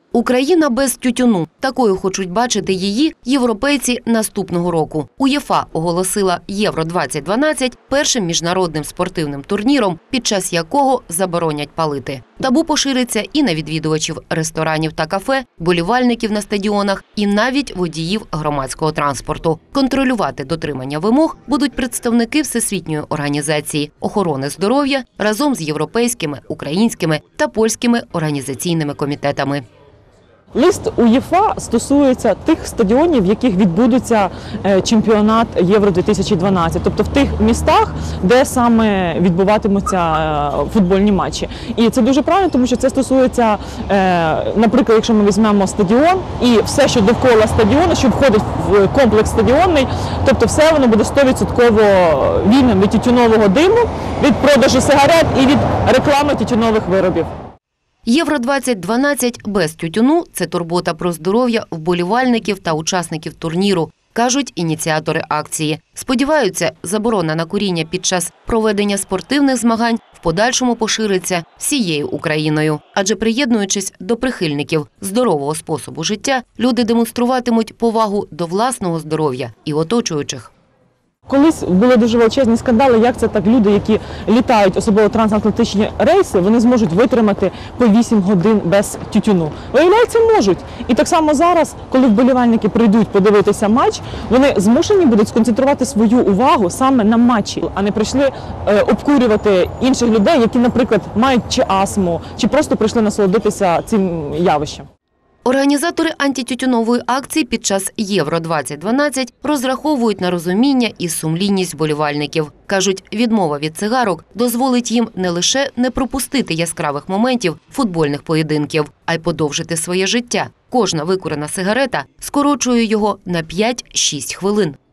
Україна без тютюну. Такою хочуть бачити її європейці наступного року. УЄФА оголосила Євро-2012 першим міжнародним спортивним турніром, під час якого заборонять палити. Табу пошириться і на відвідувачів ресторанів та кафе, болівальників на стадіонах і навіть водіїв громадського транспорту. Контролювати дотримання вимог будуть представники Всесвітньої організації охорони здоров'я разом з європейськими, українськими та польськими організаційними комітетами. Лист УЄФА стосується тих стадіонів, в яких відбудеться чемпіонат Євро-2012, тобто в тих містах, де саме відбуватимуться футбольні матчі. І це дуже правильно, тому що це стосується, наприклад, якщо ми візьмемо стадіон і все, що довкола стадіону, що входить в комплекс стадіонний, тобто все воно буде 100% вільним від тютюнового диму, від продажу сигарет і від реклами тютюнових виробів. Євро-2012 без тютюну – це турбота про здоров'я вболівальників та учасників турніру, кажуть ініціатори акції. Сподіваються, заборона на куріння під час проведення спортивних змагань в подальшому пошириться всією Україною. Адже приєднуючись до прихильників здорового способу життя, люди демонструватимуть повагу до власного здоров'я і оточуючих. Колись були дуже величезні скандали, як це так люди, які літають, особливо трансатлантичні рейси, вони зможуть витримати по 8 годин без тютюну. Виявляється, можуть. І так само зараз, коли вболівальники прийдуть подивитися матч, вони змушені будуть сконцентрувати свою увагу саме на матчі, а не прийшли обкурювати інших людей, які, наприклад, мають чи астму, чи просто прийшли насолодитися цим явищем. Організатори антитютюнової акції під час Євро-2012 розраховують на розуміння і сумлінність вболівальників. Кажуть, відмова від цигарок дозволить їм не лише не пропустити яскравих моментів футбольних поєдинків, а й подовжити своє життя. Кожна викурена сигарета скорочує його на 5-6 хвилин.